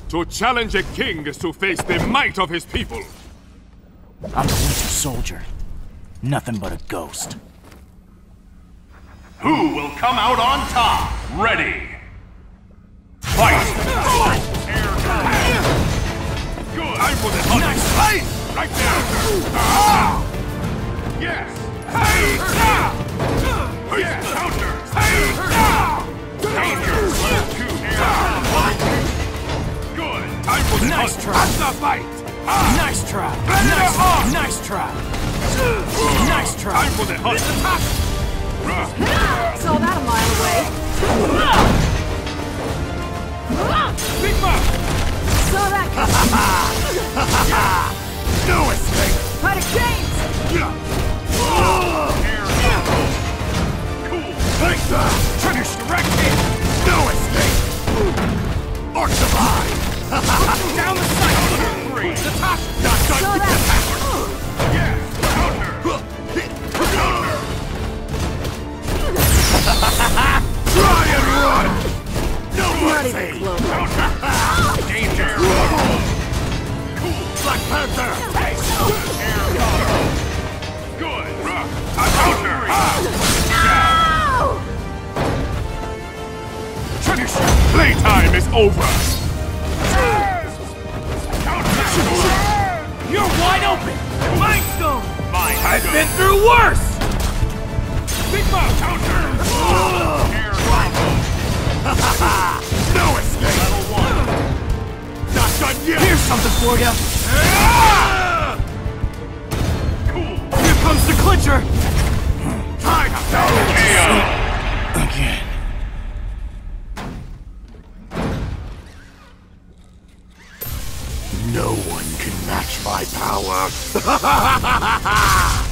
To challenge a king is to face the might of his people. I'm the Winter Soldier. Nothing but a ghost. Who will come out on top? Ready! Fight! Good. I'm for the hunt. Nice fight! Right there. Yes! Hey! Yes! Counter! Danger! Good! I'm for the Nice hunt. try. That's the fight. Nice try. Nice try. Nice try. I'm for the hunt. Saw that a mile away. Big Mouth! Saw that coming. No escape! Fight it, James! Take that! Finish direct hit! No escape! Arc divide! Down the sight! Three! The top! Not done! Saw that! Yes! Counter! Try and run! No Not mercy! even close. Danger! Black Panther! Good! Counter! Finish! Playtime is over! You're wide open! Mind Stone! I've been through worse! Big Mouth! Counter! No escape! Level 1! Not done yet! Here's something for you. Cool! Here comes the clincher! Time to go! Again. No one can match my power!